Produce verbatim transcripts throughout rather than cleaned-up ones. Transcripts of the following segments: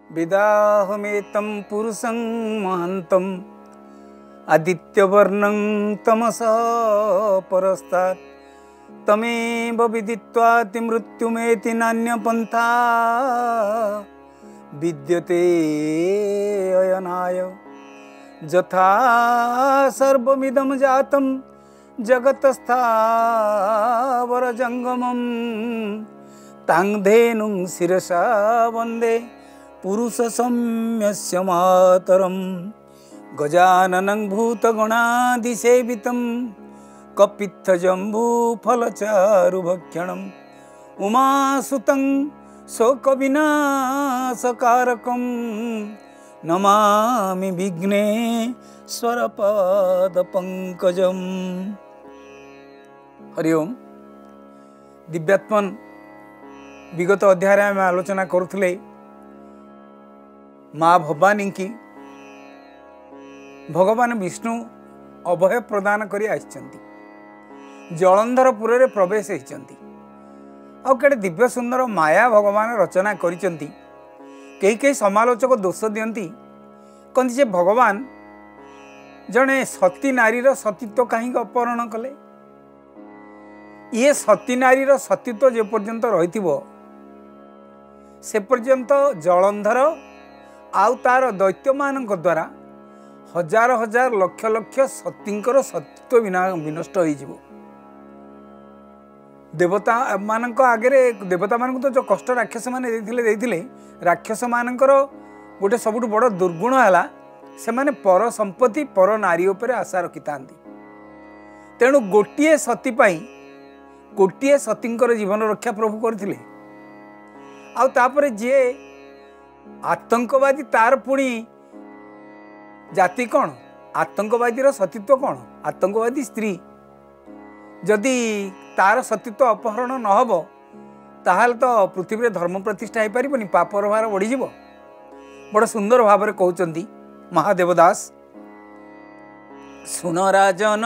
विदाहमेतं पुरुषं महान्तं आदित्यवर्णं तमसा परस्तात् तमेव विदित्वाति मृत्युमेति नान्यपन्था विद्यते अयनाय यथा सर्वमिदं जातं जगतस्थावरजङ्गमं तां धेनुं शिरसा वन्दे पुरुषसम्यस्य मातरं गजाननं भूतगणादिसेवितं कपित्थजम्बूफलचारुभक्षणम् उमासुतं शोकविनाशकारकं नमामि विघ्नेश्वरपादपङ्कजम्। हरि ओम। दिव्यात्मन विगत अध्याय में आलोचना करुले माँ भवानी की भगवान विष्णु अभय प्रदान करी आइछन्ति, जलंधरपुर रे प्रवेश होइछन्ति। आ केडे दिव्य सुंदर माया भगवान रचना करिछन्ति। कई कई समालोचक दोष दियंती, कहते जे भगवान जड़े सती नारीर सतीत्व कहीं अपहरण कले। ये सती नारीर सतीत्व जे पर्यंत रही से पर्यंत जलंधर आउ तार दैत्य मान द्वारा हजार हजार लक्ष लक्ष सतींकर सतीत्व विनष्ट हो। देवता मानक आगे देवता मानक तो जो कष्ट राक्षस माने देथिले देथिले राक्षस मानकर गोटे सबुठ बड़ दुर्गुण है से माने पर संपत्ति पर नारी उपरे आशा रखि थांती। तेणु गोटिए सती पाई गोटिए सतींकर जीवन रक्षा प्रभु करथिले। आ तापरे जे आतंकवादी तार पुणी जाति कौन, आतंकवादी सतीत्व कौन, आतंकवादी स्त्री जदि तार सतीत्व अपहरण न हो ताहले तो पृथ्वी रे धर्म प्रतिष्ठा हो पारिबनी, पापर भार बढ़ी जीव। बड़ सुंदर भाव में कहउचंती महादेवदास। सुन राजन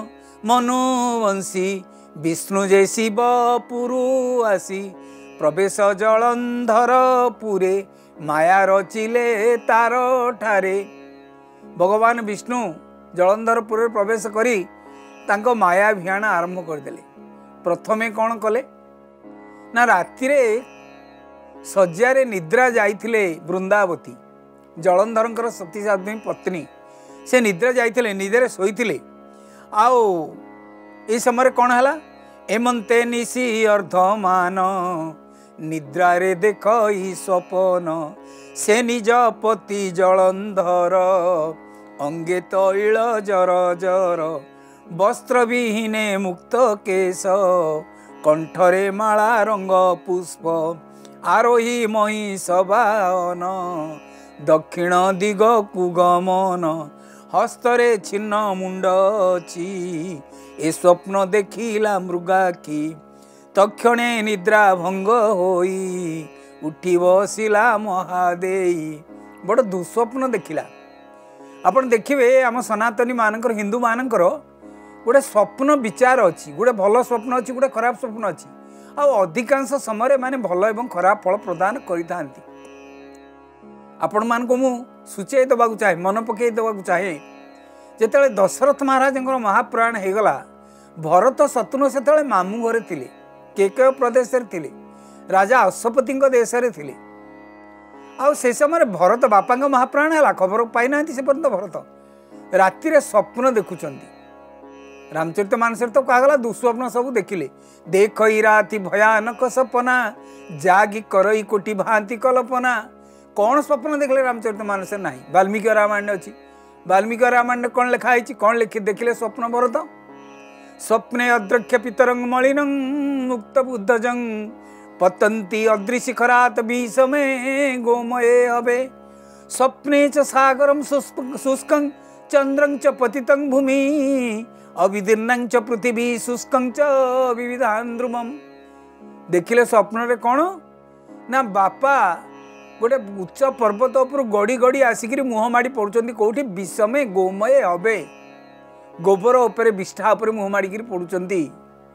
मनुवंशी विष्णु जे शिव पुरु आसी प्रवेश जलंधर पुरे माया रचिले तार ठारे। भगवान विष्णु जलंधरपुर प्रवेश करी तांको माया भियान आरंभ करदेले। प्रथमे कौन कले ना राति रे शज्यारे निद्रा जाइथिले वृंदावती जलंधरंकर सती साध्वी पत्नी से निद्रा जाइथिले, निद्रे शोइथिले। आओ ए समय कौन हला एमंते निशी अर्धमान निद्रा रे देख स्वपन से निज पति जलंधर अंगे तैल जर जर वस्त्र विहीने मुक्त केश कंठरे माला रंग पुष्प आरोही महिषवाहन दक्षिण दिग कुगमन हस्तरे छिन्न मुंड अछि ए स्वप्न देखिला मृगाखी तक्षणे निद्रा भंग होई उठी बसिला महादेई। बड़ दुस्वप्न देखिला। आपण देखिए आम सनातनी मानकर हिंदू मानकर गोटे स्वप्न विचार अच्छी, गोटे भल स्वप्न अच्छी, गोटे खराब स्वप्न अच्छी। आ अधिकांश समय माने भल एवं खराब फल प्रदान करिथांती। आपण मान को मु सूचय देवाक चाहे, मन पकई देवाक चाहे। जेतेले दशरथ महाराज महापुराण हो गला, भरत शत्रुघ्न सेतेले मामू घरे थिले, केकय प्रदेश थिले, राजा अश्वपति देश थिले। आ से समय भरत बापा महाप्राण है खबर पाई ना से पर्यंत भरत राति स्वप्न देखुंट। रामचरित मानस तो कहगला दुस्वप्न सब देखिले देख राति भयानक सपना जागी करई कोटि भांति कल्पना। कौन स्वप्न देखले रामचरित मानस ना, वाल्मीकि रामायण अच्छी। वाल्मीकि रामायण कौन लिखाई, कौन लिखि देखिले स्वप्न भरत स्वप्ने अद्रक्ष पितरंग मलिनं मुक्त बुद्धजं पतंती अदृशिखरात विषमे गोमये हवे स्वप्ने च सागरं शुष्कं चंद्रं च पतितं भूमि अविदीर्णं च पृथिवी शुष्कं च विविधान्द्रुमं। देखिले स्वप्न रे कौन ना बापा गोटे उच्च पर्वत उपर गड़ी गड़ी आसिक मुह माड़ी पड़ुचंती कौटी विषमे गोमये हवे गोबर उपरे विष्ठा उपरे मुह माड़ी पड़ुचंती।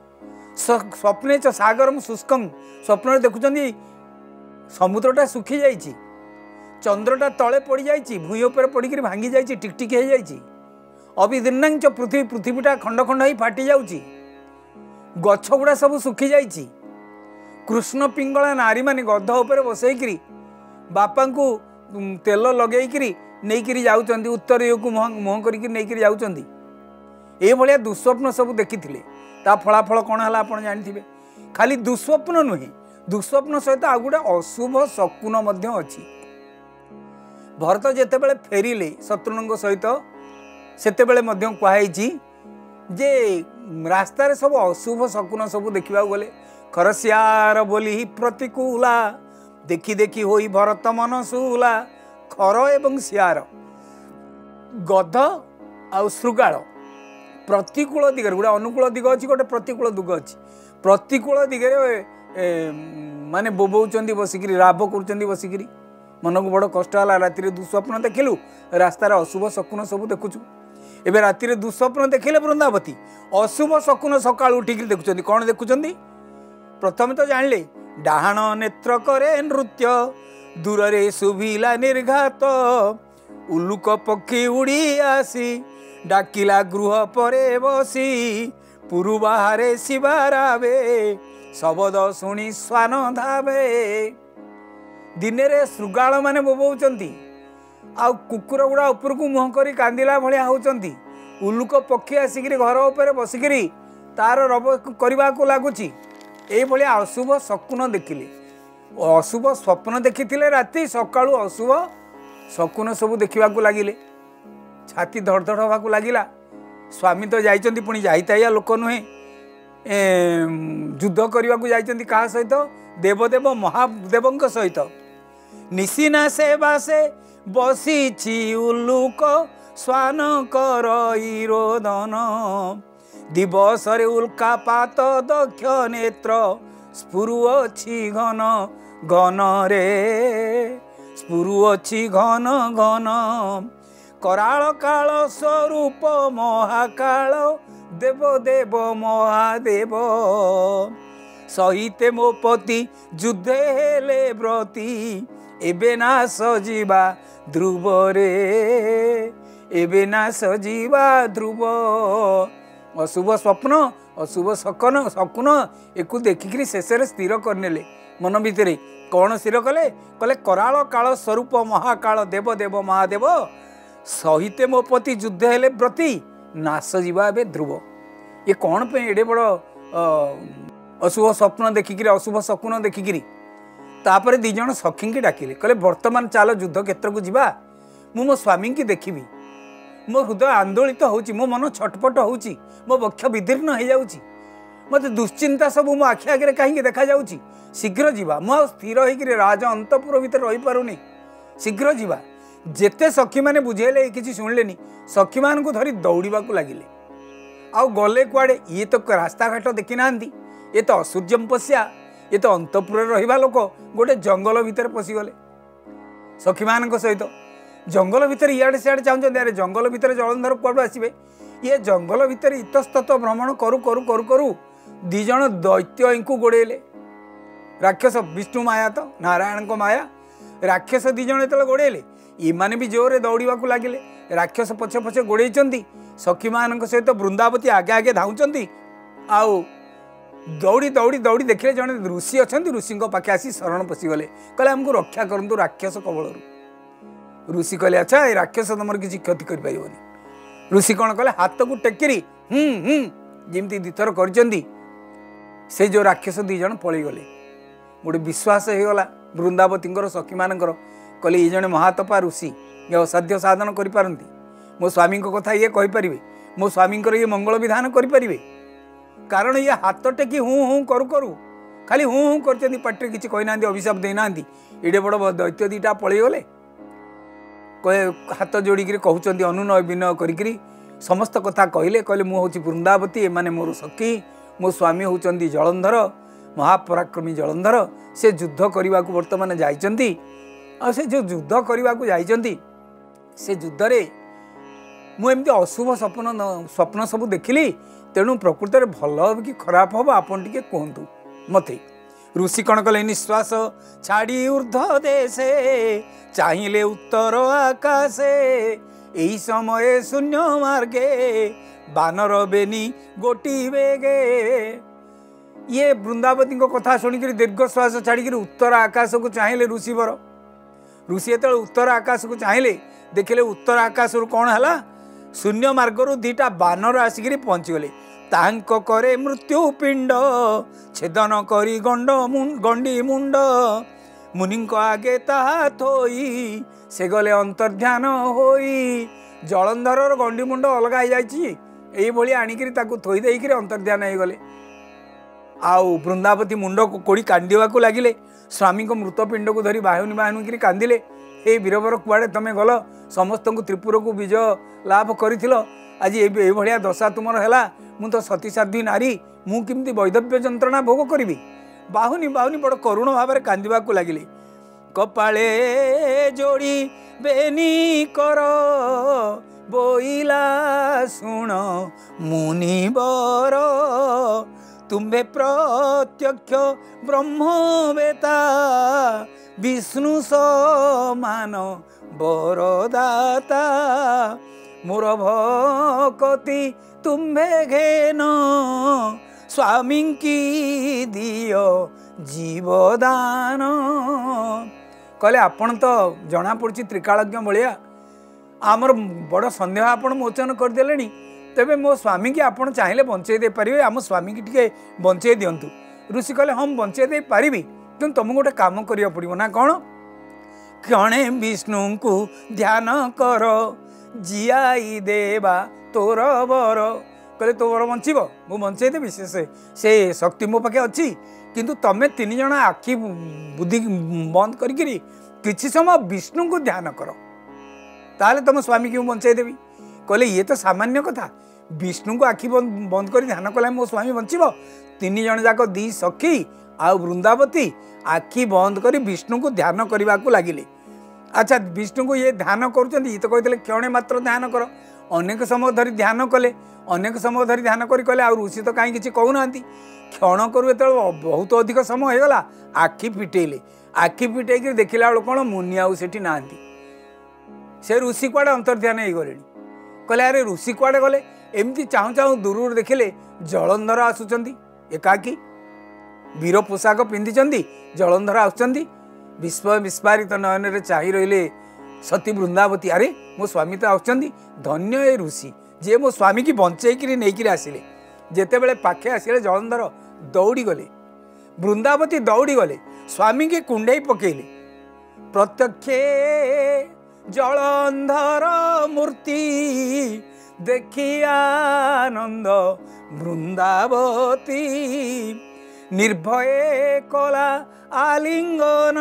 स्वप्ने च सागरम शुष्कं स्वप्न देखुं समुद्रटा सुखी जाइए चंद्रटा तले पड़ जाइए भूई उपर पड़ भांगी जाइए टिकटिक हो जाइए अभिदिनांच पृथ्वी पृथ्वीटा खंड खंड हो फाटी जाऊँगी गछ गुड़ा सब सुखी जाइए कृष्ण पिंगला नारी माने गध उपर बसईकरी बापा को तेल लगेकरी नहीं जाऊँच उत्तर को मुह मुह कर जाऊँच ये दुस्वप्न सब देखी ता फलाफल कौन है आप जानते खाली दुस्वप्न नुहे दुस्वप्न सहित आ गोटे अशुभ शकुन अच्छी भरत जितेबाला फेरिले शत्रुघ्न सहित सेतेबेले कहुई जे रास्तार सब अशुभ शकुन सब देखा गले खरसियार बोली ही प्रतिकूला देखी देखी होई भरत मन सुला खर एवं सियार गध आ श्रृगाल प्रतिकूल दिगरे गोटे अनुकूल दिग अच्छी गोटे प्रतिकूल दिग अच्छी प्रतिकूल दिगरे माने बोबौचंदी बसिकी राब कर बसिकी मन को बड़ कष्ट है राति दुस्वप्न देखिलु रास्तार अशुभ शकुन सब देखुचु एबे राति दुस्वप्न देखिले वृंदावती अशुभ शकुन सकाल उठिक देखुं कौन देखुं प्रथम तो जानले डाहाण नेत्र करे नृत्य दूर रे शुभिला निर्घात उल्लुक पक्षी उड़ी आसी डाकिला गृह परे बसी पुरु बाहरे शिवारावे शबद शुणी स्वान धावे दिने रे श्रृगाल माने बोबौचंती आ कुकुर गुड़ा उपर को मुह करी कांदिला भलिया होचंती उल्लुक पक्षी आसिक घर उपर बसिकी तार रब करने को लगुच ये अशुभ शकुन देखिले अशुभ स्वप्न देखी राति सकाळु अशुभ शकुन सब देखा लगिले छाती धड़धड़ हवा लगिला स्वामी तो जाइचंती पुणी जाइताइया लोक नुहे युद्ध करने को जाइचंती क्या सहित देवदेव महादेव सहित निशिना से बासे बसी उल्लुक स्वान कर रोदन दिवस उल्कापात दक्ष नेत्र स्फुरुअछि घन घन रे स्फुरुअछि घन घन कराल काल स्वरूप महाकाल देव देव महादेव सहिते मो पति युद्धे हेले व्रती एबे ना सजीवा ध्रुव रे एबे ना सजीवा ध्रुव अशुभ स्वप्न अशुभ शकुन शकुन एक देखिक शेष स्थिर करने मन भितर कौन स्थिर कले कले कराल काल स्वरूप महाकाल देव देव महादेव सहिते मो पति युद्ध हेले व्रती नाश जीवा ए ध्रुव ये कौन पे एडे बड़ अशुभ स्वप्न देखिक अशुभ शकुन देखिकी तापर दिज सखी की डाकिले कहले वर्तमान चाल युद्ध क्षेत्र को जीवा मु मो स्वामी की देखी मो हृदय आंदोलित होची मो मन छटपट होची मो वक्ष विदीर्ण हो जाउची मते दुश्चिंता सब मो आखि आगे कहीं देखा जाउची शीघ्र जीवा मु स्थिर होकर राज अंतपुर भीतर रही पारुनी शीघ्र जीवा जेते सखी माने बुझेले किसी शुणिले सखी मान को धरी दौड़ा लगिले आउ गले कुआड़े ये तो रास्ता घाट देखी ना ये तो असूर्यम पश्या ये तो अंतपुर रहिबा लोक गोटे जंगल भितर पशिगले सखी मान सहित जंगल भितर इे सियाड़े चाहते अरे जंगल भितर जलंधर कुआड़ू आसबे ये जंगल भितर इतस्तत भ्रमण करू करू करू करू दिज दैत्य को गोड़ेले राक्षस विष्णु माया तो नारायण को माया राक्षस दिज जो गोड़ेले इमाने भी जोरे दौड़ा लगिले राक्षस पछे पछे गोड़े सखी मान सहित वृंदावती आगे आगे धाउंचंती आउ दौड़ी दौड़ी दौड़ी देखिले जड़े ऋषि अच्छा ऋषि पाखे आसी शरण पशिगले कहले हमको रक्षा करंतु राक्षस कबल ऋषि कहले अच्छा ये राक्षस तुम किसी क्षति कर ऋषि कौन कले हाथ को टेकिरी हम्म हम्म जमी दिथर कर से जो राक्षस दीज पलि गले गोटे विश्वास हो गला वृंदावती सखी मान कहले ये जड़े महातपा ऋषि ये असाध्य साधन करपारती मो स्वामी कथा ये कहीपर मो स्वामी ये मंगल विधान करें कारण ये हाथ टेकी हूँ हूँ करू करू खाली हूँ हूँ कर पाटे किसी कहना अभिशाप देना एडे बड़ दैत्य दीटा पलैगले हाथ जोड़िक कहते अनुनय विनय करी समस्त कथा कहले कहले मुझे वृंदावती एमाने मोर सखी मो स्वामी होती जलंधर महापराक्रमी जलंधर से युद्ध करने को बर्तमान जाइंट से जो युद्ध करने को जाइंट से युद्ध रे मुझे अशुभ स्वप्न स्वप्न सब देखिली तेणु प्रकृत में भल हम कि खराब हम आपन टे कहतु मत ऋषि कण कले निश्वास छाड़ी ऊर्ध्व देशे चाहिए उत्तर आकाशे एही समय शून्य मार्गे बानर बेनी गोटी बेगे। ये वृंदावती कथा शुणिक दीर्घ श्वास छाड़ी उत्तर आकाश को चाहिए ऋषि वर ऋषि जो उत्तर आकाश को चाहिए देखिले उत्तर आकाश कौन है शून्य मार्गर दीटा बानर आसिक पहुँचीगले तांक करे मृत्यु पिंड छेदन करी गंड गंडी मुंड मुनि आगे ताहा थोई से गले अंतर्ध्यान होई जलंधर गंडी मुंड अलग हो जाइए आणिक थोई देकर अंतर्ध्यान हो गले। आउ वृंदावती मुंड को कोड़ी कांदिवा को लगिले स्वामी को मृतपिंड को धरी बाहुनी बाहुनी कांदिले ए बीरबर कुआड़े तमें गल समस्त को त्रिपुर को विजय लाभ कर आज ये दशा तुमर है मु तो सती साध्वी नारी मु किमती वैधव्य जंत्रणा भोग करी बाहुनी बाहुनी बड़ करुण भाव में कांदिवा को लगिले कपाले जोड़ी बेनी कर बोइला सुण मुनिवर तुम्हें प्रत्यक्ष ब्रह्मवेता विष्णु समान बरदाता मोर भक्ति तुम्हें घेन स्वामी की दियो जीवदान। कहले आपण तो जना पड़ी त्रिकालज्ञ भाया आमर बड़ सन्देह आपण मोचन करदे तेबे मो स्वामी की आपण चाहिए बंचे दे पारे आम स्वामी की टिके बंचे दिंतु। ऋषि कहले हम बंचे दे पारि कि तुमको गोटे कम करिया पड़ो ना कौन क्षणे विष्णु को ध्यान कर जियाई देवा तोर बर कहले तो बर बंचब मु बंचे देवी से से शक्ति मो पाखे अच्छी किंतु तमें तीन जन आखि बुद्धि बंद करी किछि समय विष्णु को ध्यान कर ताले तुम स्वामी की बंचे देवी। कहले ये तो सामान्य कथा विष्णु को आखि बंद बंद कर ध्यान कला मो स्वामी बंचब तीन जन जाक दी सखी आ वृंदावती आखि बंद कर विष्णु को ध्यान करने को लगिले। अच्छा विष्णु को ये ध्यान करुँच ये तो कहते क्षणे मात्र ध्यान कर अनेक समय धरी ध्यान कले अनेक समय धरी ध्यान करी कहले आ ऋषि तो कहीं किसी कहूना क्षण करू जो बहुत अधिक समय होगला आखि फिटेले आखि फिटे देखला बेलू कौन मुनि आउ सेठी ना से ऋषि कुआड़े अंतर्ध्यान हो गले कहले अरे ऋषि कुआड़े गले एमती चाहू चाहू दूर देखिले जलंधर आसुचंदी एकाकी वीर पोशाक पिंधि जलंधर आसुचंदी विश्व विस्फारित नयन चाही रहिले सती वृंदावती अरे मो स्वामी तो आसुचंदी धन्य ए ऋषि जे मो स्वामी की बंचेकरी नहींकि आसिले जेते बेले पाखे आसिले जलंधर दौड़ी गले वृंदावती दौड़ी गले स्वामी के कुंडई पकेले प्रत्यक्षे जलंधर मूर्ति देखी आनंद वृंदावती निर्भय कला आलिंगन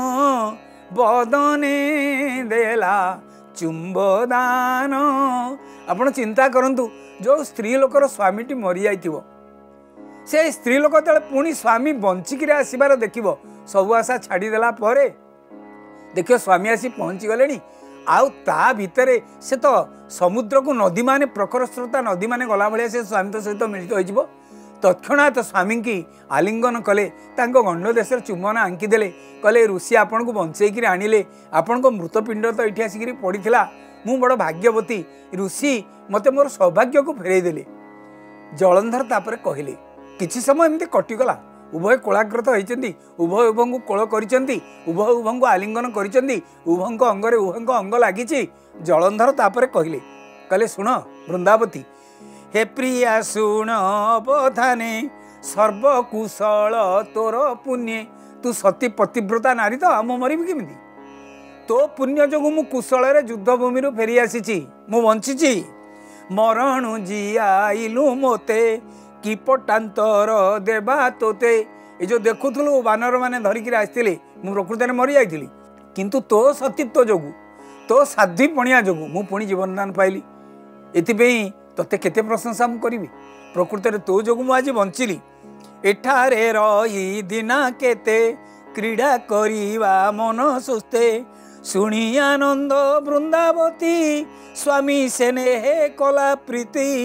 बदने देला चुंबदान। आपण चिंता करंतु जो स्त्री लोकर स्वामीटी मरी जाइथिबो से स्त्री लोक तले पुणी स्वामी बंचिकी आसबार देखिबो सब आशा छाड़ीदेला परे देखियो स्वामी आसी पहुँची गले आउ ता भितरे से तो समुद्र को नदी माने प्रखर स्रोता नदी माने गला भाया से स्वामी तो सहित मिलित हो तत्क्षणात स्वामी की आलिंगन कले गंड देश चुम्बन आंकीदे कले ऋषि आपण को बंचेक आनिले आपण को मृतपिंड तो ये आसिक पड़ा मु बड़ भाग्यवती ऋषि मते मोर सौभाग्य को फेरई देले। जलंधर तापर कहले किछि समय एमती कटिगला उभय कोलाग्रत होती उभय उभय को कोल कर उभय उभय को आलिंगन कर उभय अंगरे उभय अंग लगी। जलंधर तापर कहले कहले शुण वृंदावती हे प्रिया शुण अवधाने सर्वकुशल तोर पुण्य तू सती पतिव्रता नारी तो आम मरबी केमी तो पुण्य जो मु कुशल युद्ध भूमि फेरी आसी मु बंची मरण जियाइलु मोते कि पटांतर देवा तोते ये जो देखुलु बानर मैंने धरिकी आसते मु प्रकृत में मरी जाइली किंतु तो सतीत्व जोगु तो साध्वी पणिया जोगु मु पुणी जीवन दान पाइली एथिपई तोते केते प्रशंसा मु करी प्रकृत में तो जोगु मु आज बंचिली एठारे रही दिना केते क्रीड़ा करिवा मन सुस्ते शुणी आनंद वृंदावती स्वामी सेने हे कला प्रीति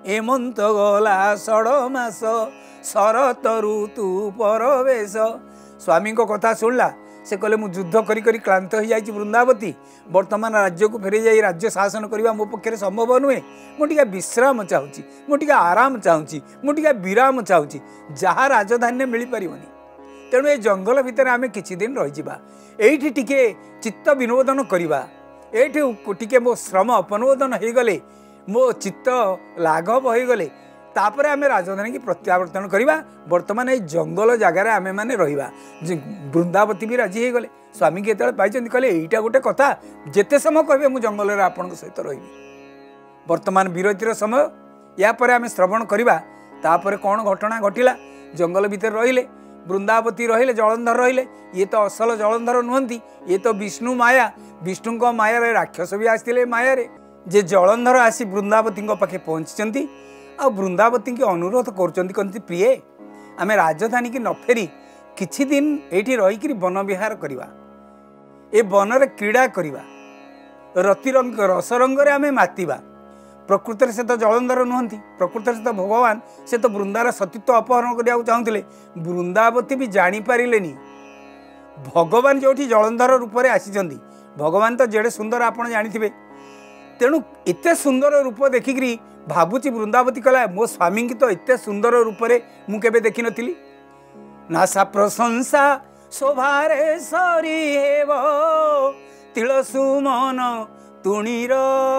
एमंत गला षड़ मास शरत ऋतु परवेश। स्वामी को कथा शुणला से कहले मु युद्ध करी करी क्लांत हो जाइए वृंदावती वर्तमान राज्य को फेरी जाई राज्य शासन करने मो पक्षे संभव नुहे मुझे विश्राम चाहूँगी मुझे आराम चाहूँगी मुझे विराम चाहूँगी जहाँ राजधानी मिल पारनि तेणु ये जंगल भितर आम किछि दिन रही टिके चित्त विनोदन करवा ये मो श्रम अपनोदन हो गले मो चित्त लाघव हो गले तापर आम राजधानी की प्रत्यावर्तन करवा वर्तमान ये जंगल जगार आम मैंने रहा वृंदावती भी राजी हो गले। स्वामी के पाई कहले यहीटा गोटे कथा जिते समय कहे मुझे जंगल आपण सहित रही वर्तमान विरतिर समय या पर आम श्रवण करवा तापर कौन घटना घटिला जंगल भितर रहिले वृंदावती रहिले जलंधर रहिले ये तो असल जलंधर नुहंती ये तो विष्णु माया विष्णु माया राक्षस भी आसते माया जे जलंधर आसी वृंदावती पाखे पहुँची आ वृंदावती की अनुरोध कर प्रिय आम राजधानी की न फेरी किछि दिन ये रहीकि वन विहार करवा ए बनर क्रीड़ा करवा रतिरंग रसरंग आम मातिबा प्रकृत से तो जलंधर नुहंती प्रकृत से तो भगवान से तो वृंदार सतीत्व अपहरण करने चाहते वृंदावती भी जापारे भगवान जो जलंधर रूप से आसी भगवान तो जेड़े सुंदर आप जानी तेणु एते सुंदर रूप देखिकी भावुची वृंदावती कला मो स्वामी की तो एते सुंदर रूप से मुझे देखी नी नासा प्रशंसा शोभारे सरी हेब तिलसुमन तुणीर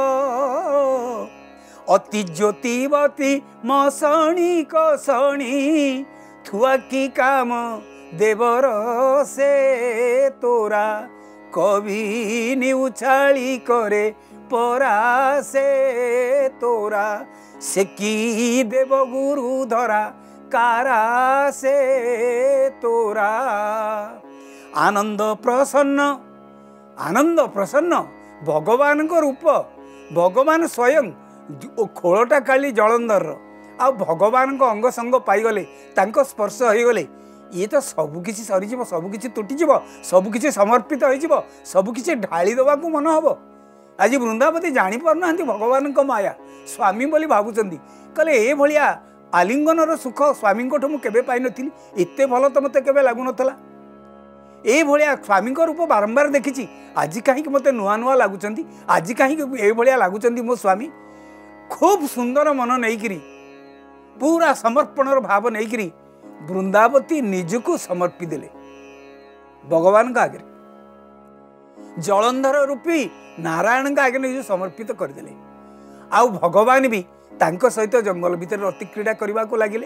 अति ज्योतिवती मसणी कसणी थुआ की काम देवर से तोरा कवि निउछाली करे परा से तोरा से की देव गुरु धरा कारा से तोरा आनंद प्रसन्न आनंद प्रसन्न भगवान को रूप भगवान स्वयं खोलटा काली जलंधर आ भगवान को अंग संग पाईगले तांको स्पर्श होगले ये तो सबकि सरीज सबकि तुटीज सबकि समर्पित हो सबकि ढाली देवा मन हम आज वृंदावती जापार ना भगवान को माया स्वामी बोली भावुंट कहले ये भाया आलिंगन सुख स्वामी मुझे पाई नी एत भल तो मत के लगुन ये भाया स्वामी रूप बारंबार देखी आज कहीं मत नुआ नुआ लगुच आज कहीं ये भाया लगुच मो स्वामी खूब सुंदर मन नहीं पूरा समर्पण भाव नहीं वृंदावती निजको समर्पी देले भगवान का आगे जलंधर रूपी नारायण का आगे निज समर्पित करदे आउ भगवान भी तांको सहित जंगल भीतर रति क्रीड़ा करने को लगिले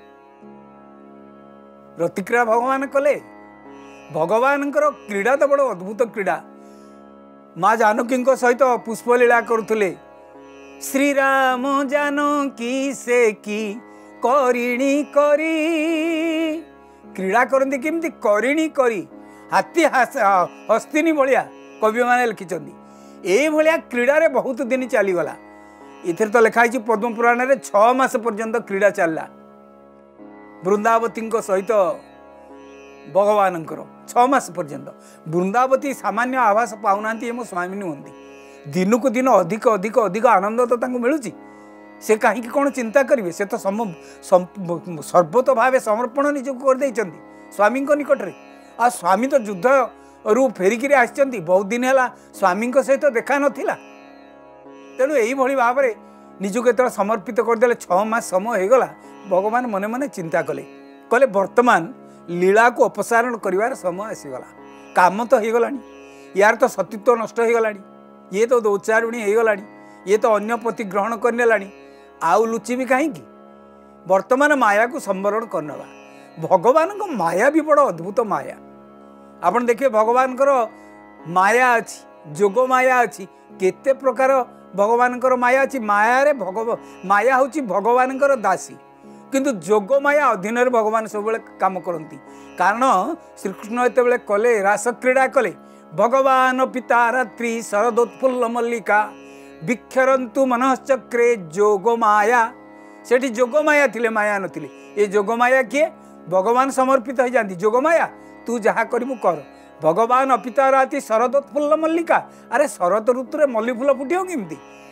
रति क्रीड़ा भगवान कले भगवान क्रीड़ा तो बड़ अद्भुत क्रीड़ा माँ जानकी सहित पुष्पलीला करुले श्रीराम जानकी से की करिणी करी क्रीड़ा करती केमती करिणी करी हाथी हस्तिनी भाया कवि मैंने लिखिं ये भाया क्रीड़ा रे बहुत दिन चलीगला इधर तो लिखाई पद्म पुराण में छस पर्यंत क्रीड़ा चलला वृंदावती सहित भगवान छस पर्यंत वृंदावती सामान्य आभास पाऊना मो स्वामी नुहंती दिन को दिन अधिक अधिक अधिक आनंद तो मिलूँ से कहीं कौन चिंता करेंगे से तो सम सर्वत भाव समर्पण निजक कर स्वामी निकट में आ स्वामी तो युद्ध रू फेरिकी आसी बहुत दिन है स्वामी सहित तो देखा नाला तेणु यही भाव में निजक जो समर्पित करदे छस समय होगला भगवान मने मने चिंता कले कहले वर्तमान लीला को अपसारण कर समय आसीगला काम तो हो गला यार तो सतीत्व नष्ट हो गला ये तो दोचारुणी हो गला ये तो अन्य पति ग्रहण करनेला आउ लुचि भी कहीं वर्तमान माया को संवरण करना भगवान को माया भी बड़ा अद्भुत माया आपन देखिए भगवान माया अच्छी जोग माया अच्छी केते प्रकार भगवान माया अच्छी माया रे भगव माया हूँ भगवान दासी किंतु जोग माया अधीन भगवान सब काम करती कारण श्रीकृष्ण एत कले रास क्रीड़ा कले भगवान पिता रात्रि शरदोत्फुल्ल मल्लिका विक्षरंतु मनश्चक्रे जोग माया सेठी जोग माया थिले माया नथिले ये जोग माया किए भगवान समर्पित हो जाती जोग माया तू जहाँ करू कर भगवान अपिता राति शरदोत्फुल्ल मल्लिका अरे शरद ऋतु में मल्ली फूल फुटियो केमती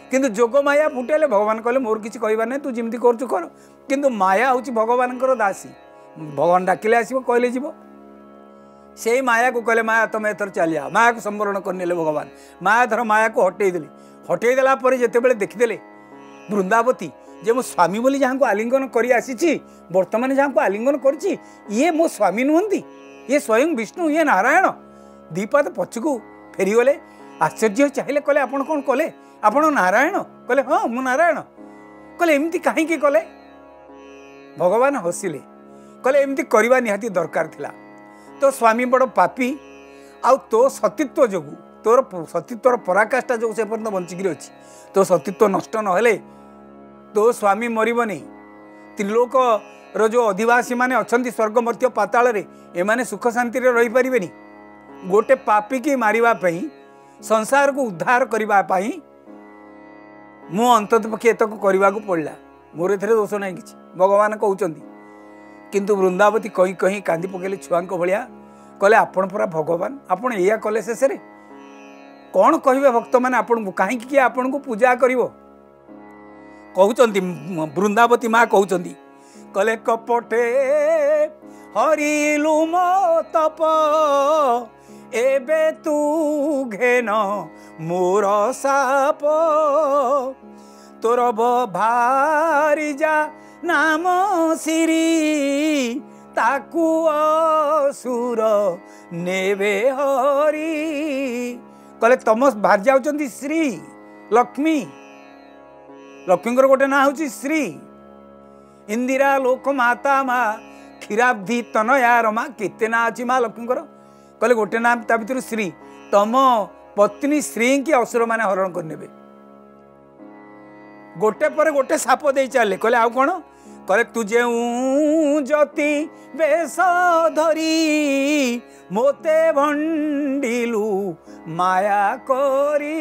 किंतु जोग माया फुटेले भगवान कहले मोर किसी कहबार ना तू जमी करू कर किंतु माया हूँ भगवान दासी भगवान डाकिले आसो कहले जीव से माया को कहले माया तुम एथर चली आ माया को संवरण करने भगवान माया थर माया को हटेदेले हटेदेला जिते देखीदे वृंदावती जे मो स्वामी बोली जहाँ को आलिंगन कर आसी बर्तमान जहाँ को आलिंगन करी ये मो स्वामी नुहति ये स्वयं विष्णु ये नारायण दीपाद पछकू फेरीगले आश्चर्य चाहिए कहले आपण कौन कले आपण नारायण कहले हाँ मु नारायण कहले एमती कहीं कले भगवान हसिले कहले एमती करवा निहाती दरकार थिला तो स्वामी बड़ पापी आउ तो सतीत्व जो तोर सतीत्वर पराकाष्ठा जो से पर्यटन बंचिकी अच्छी तो सतीत्व नष्ट नहेले तो स्वामी मरबनी त्रिलोक रो जो अधिवासी माने अछंती स्वर्ग मर्त्य पाताल रे एमाने सुख शांति रे रही परिबेनी गोटे पापी की मारिबा पई संसार को उद्धार करबा पई मु अंतत पक्षे एतक करबा को पड़ला मोर एथरे दोष नहीं किछि भगवान कहउचंदी किंतु वृंदावती कहीं कहीं कांदी पकेले छुआंक भलिया कहले आपण पूरा भगवान आपण एया कले शेष रे कौन कहे भक्त मैंने आपन कहीं किए आपन को पूजा करिवो कहउचंदी वृंदावती माँ कहउचंदी कले कपटे हरिलु मो तप एबे तू घेन मोर साप तोर भारी जा नाम सिरी ताकू असुर नेबे हरि कहले तम बाहर जाउचंदी श्री लक्ष्मी लक्ष्मी गोटे ना हूँ श्री इंदिरा लोक माता माँ क्षीराब्धि तनया रमा केते ना अच्छी माँ लक्ष्मी कहले गोटे नाम ता भीतर श्री तम पत्नी श्री की असुर माने हरण करने गोटे पर गोटे साप दे चले कहले आउ कौन कहले तुझे जति बेश धरी मोते भंडिलु माया करी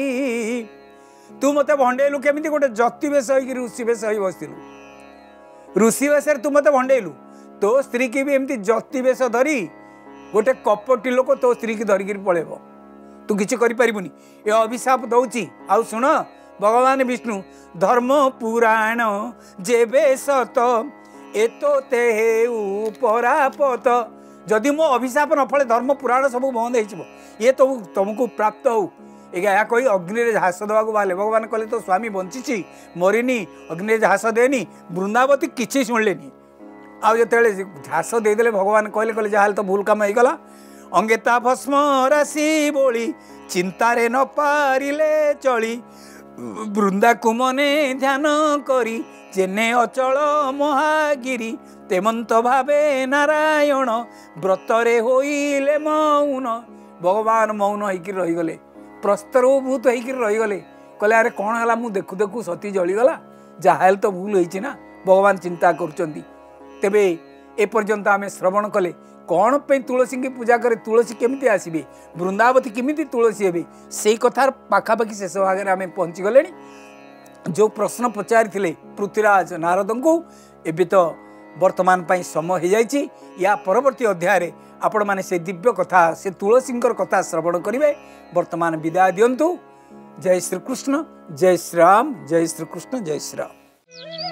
तू मते भंडेलु केमिति गोटे जति बेश हो ऋषि बेश हो बसलु ऋषि बेश तू मते भंडेलु तो स्त्री की भी एमती जति बेश धरी गोटे कपटी लोक तो स्त्री की धरिकी पड़ेब तू किसी करें ये अभिशाप दौची आउ शुण भगवान विष्णु धर्म पुराण जेबे सत एतो ते परापत जदि मो अभिशाप न फले धर्म पुराण सब बंद हो ये तो तुमको प्राप्त हो या कही अग्नि झास देवा बाहर भगवान कहले तो स्वामी बंची मरीनी अग्नि झास देनी वृंदावती किसी शुणिलेनी आउ जो झास देदेले भगवान कहले कहले जहाँ तो भूल काम होगला अंगेता भस्म राशि बोली चिंतारे न पारिले चली वृंदा को मने ध्यान करी जेने अचल महागिरी तेमंत भावे नारायण व्रतरे होइले मौन भगवान मौन होकर रहीगले प्रस्तरभूत होकर रहीगले कहले अरे कौन है मुझे देखु देखु सती जलीगला जहाँ तो भूल होती ना भगवान चिंता करुँच तेबे एपर्यंत आम श्रवण कले कौन पे तुलसी की पूजा करे तुलसी केमिति आसबे वृंदावती केमिति तुलसी हे से कथार पाखापाखि शेष भाग में आम पहुँची गले जो प्रश्न पचारि पृथ्वीराज नारद को एबे तो वर्तमान पाई समय हो जाइए या परवर्ती अध्याय आपण माने से दिव्य कथा से तुलसी कथा श्रवण करेंगे वर्तमान विदाय दिंतु जय श्री कृष्ण जय श्री राम जय श्री कृष्ण जय श्री राम।